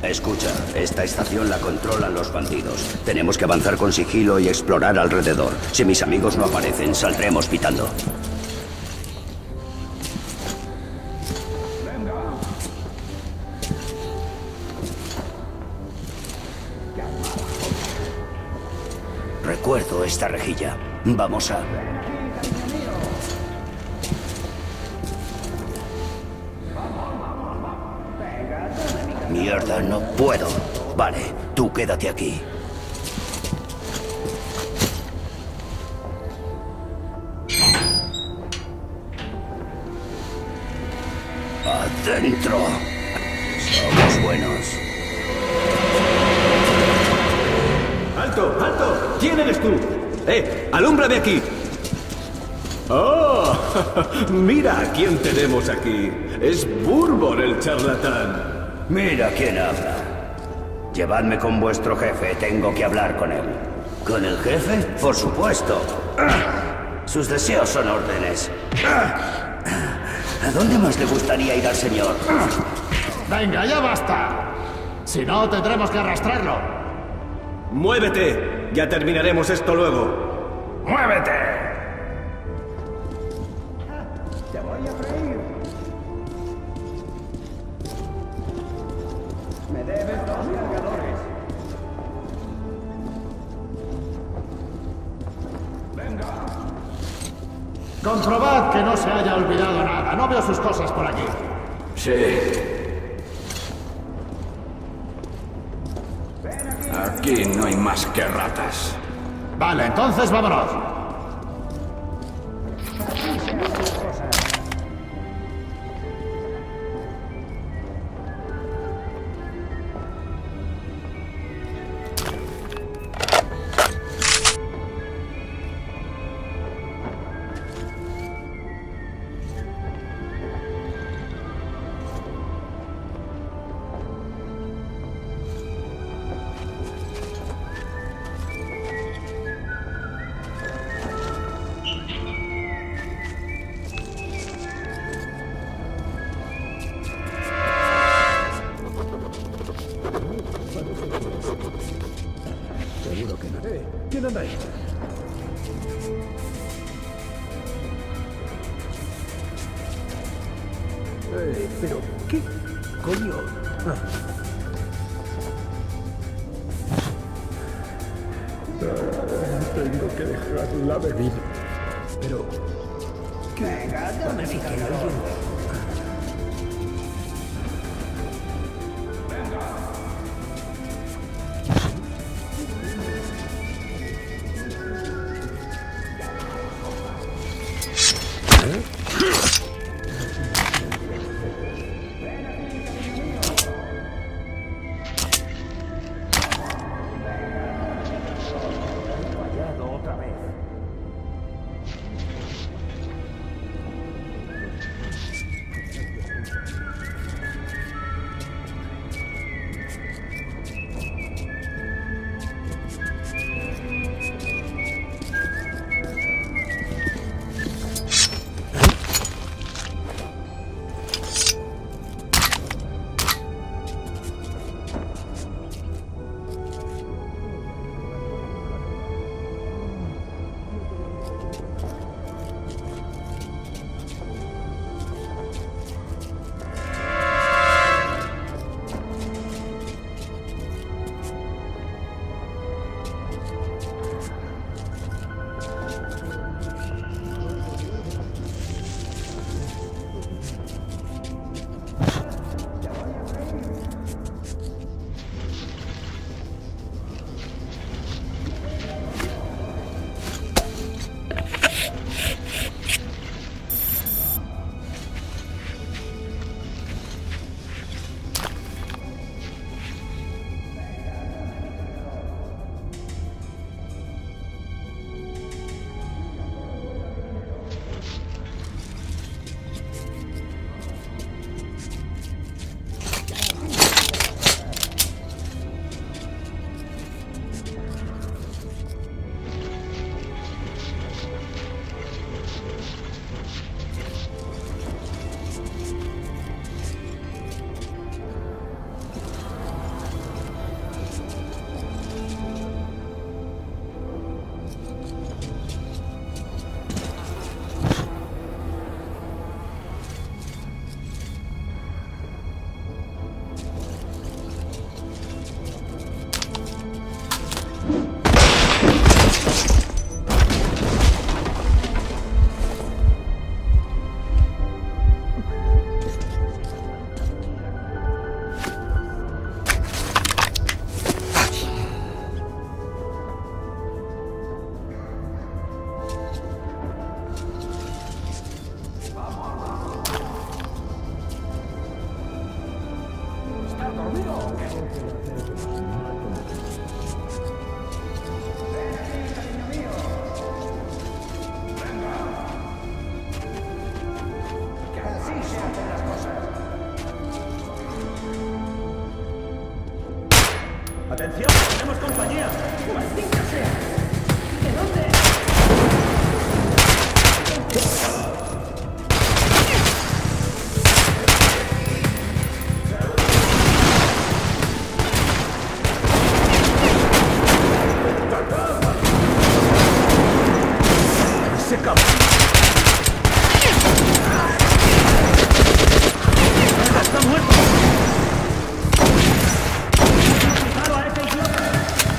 Escucha, esta estación la controlan los bandidos. Tenemos que avanzar con sigilo y explorar alrededor. Si mis amigos no aparecen, saldremos pitando. Recuerdo esta rejilla. Vamos a... Mierda, no puedo. Vale, tú quédate aquí. ¡Adentro! Somos buenos. ¡Alto! ¡Alto! ¿Quién eres tú? ¡Alúmbrame aquí! ¡Oh! Mira a quién tenemos aquí. Es Bourbon el charlatán. Mira quién habla. Llevadme con vuestro jefe, tengo que hablar con él. ¿Con el jefe? Por supuesto. Sus deseos son órdenes. ¿A dónde más le gustaría ir al señor? Venga, ya basta. Si no, tendremos que arrastrarlo. ¡Muévete! Ya terminaremos esto luego. ¡Muévete! Te voy a freír. Me debes 2 cargadores. Venga. Comprobad que no se haya olvidado nada. No veo sus cosas por aquí. Sí. Aquí no hay más que ratas. Vale, entonces vámonos. Seguro que no. ¿Quién anda ahí? Pero, ¿qué coño? Tengo que dejar la bebida. Pero, ¿qué? Parece que alguien... ¡Atención! ¡Tenemos compañía! ¡Maldita sea! ¿De dónde? ¡Ese cabrón! ¡Está muerto! ¡Disparo a ese idiota!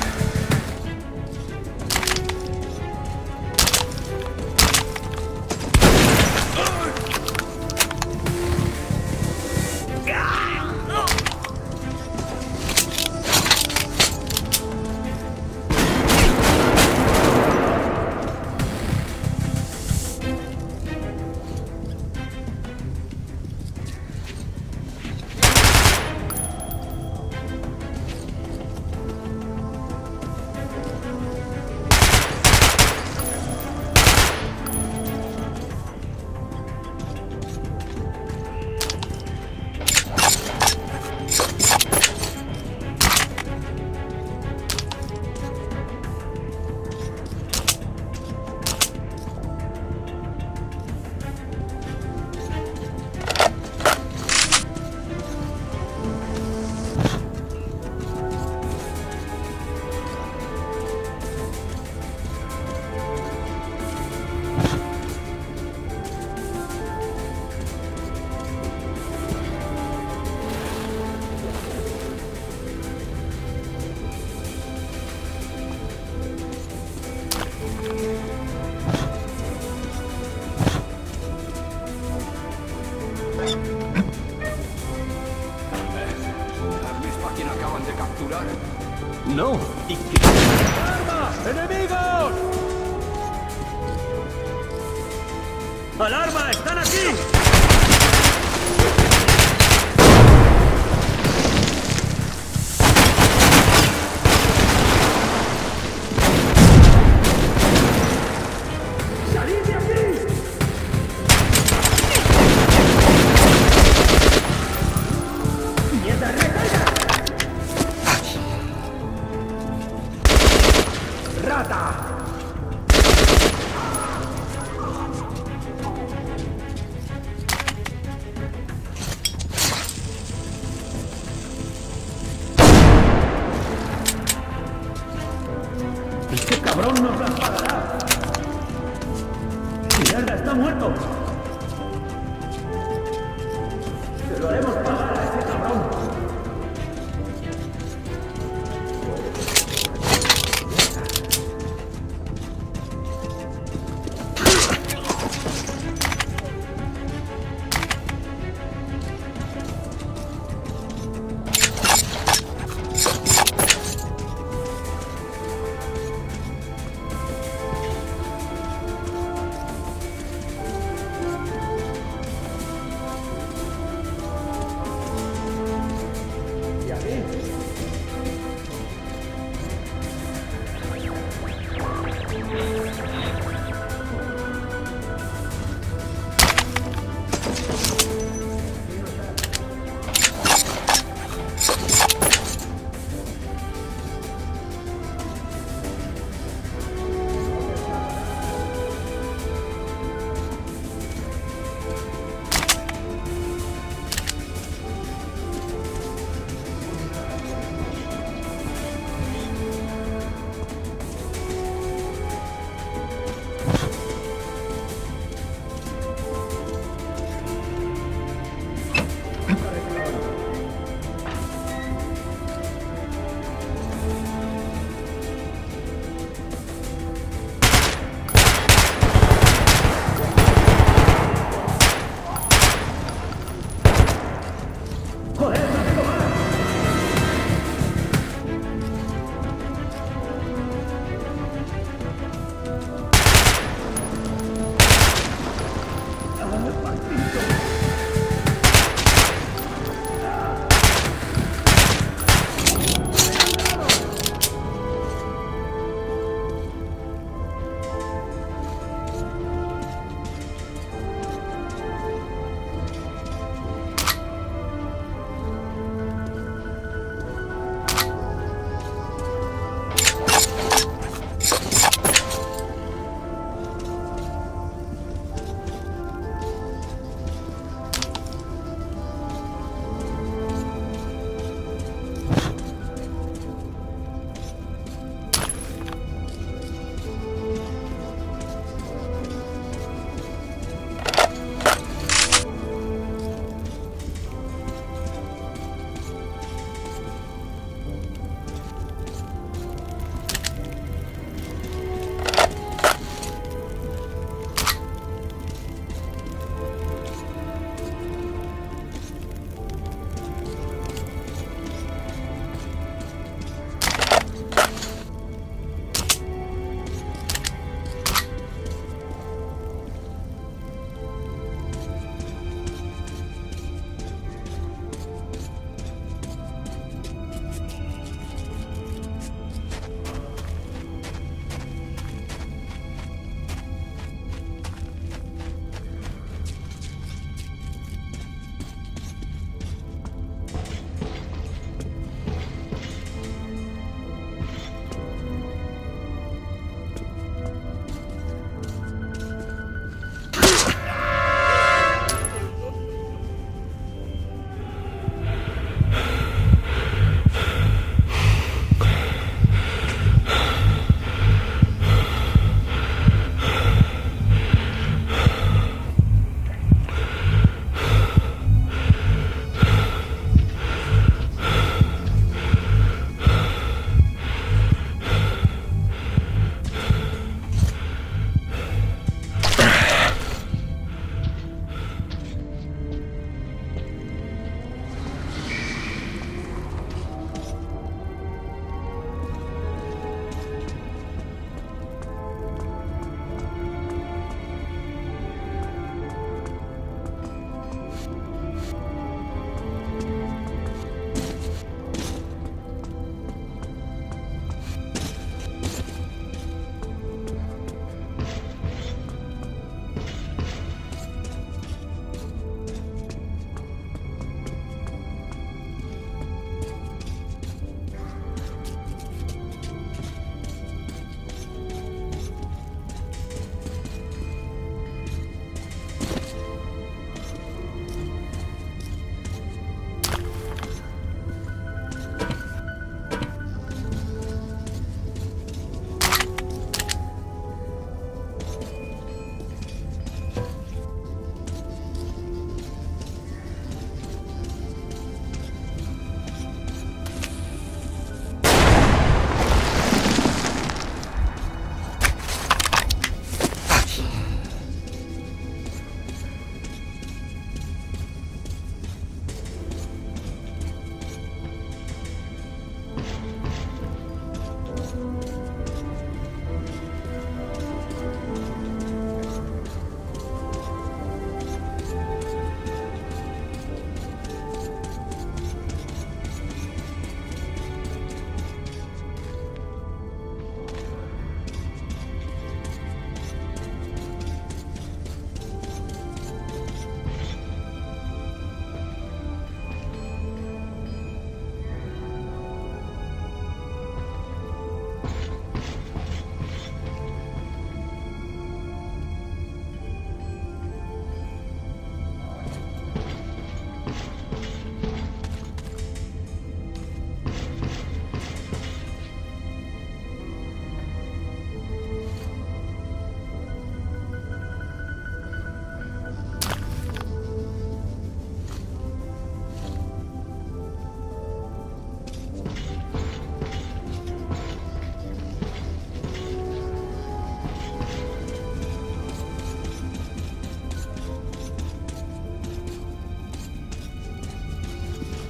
¿Has visto a quién acaban de capturar? ¡No! ¿Y qué? ¡Alarma! ¡Enemigos! ¡Alarma! ¡Están aquí! ¡Salid de aquí! ¡Mierda, recarga! ¡Rata!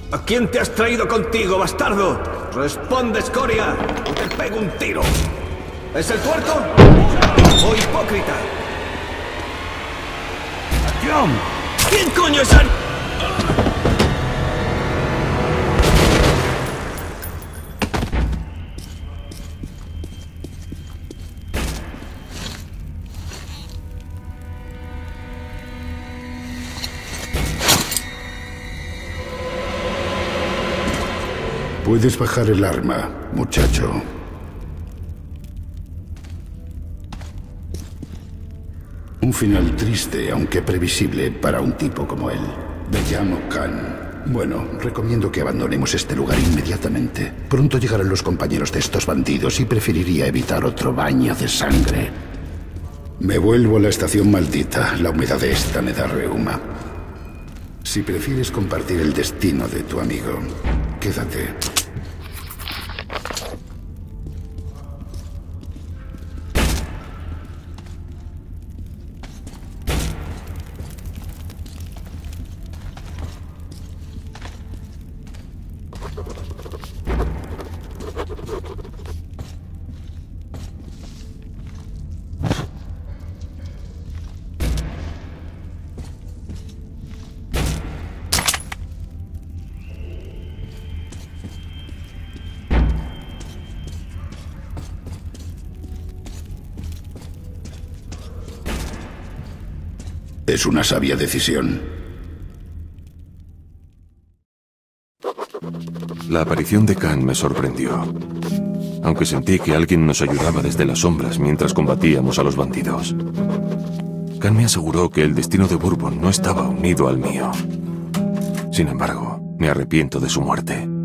¿A quién te has traído contigo, bastardo? ¡Responde, escoria! ¡O te pego un tiro! ¿Es el tuerto? ¡O hipócrita! ¡John! ¿Quién coño es Ari? Puedes bajar el arma, muchacho. Un final triste, aunque previsible para un tipo como él. Me llamo Khan. Bueno, recomiendo que abandonemos este lugar inmediatamente. Pronto llegarán los compañeros de estos bandidos y preferiría evitar otro baño de sangre. Me vuelvo a la estación maldita. La humedad de esta me da reuma. Si prefieres compartir el destino de tu amigo, quédate. Es una sabia decisión. La aparición de Khan me sorprendió, aunque sentí que alguien nos ayudaba desde las sombras mientras combatíamos a los bandidos. Khan me aseguró que el destino de Bourbon no estaba unido al mío. Sin embargo, me arrepiento de su muerte.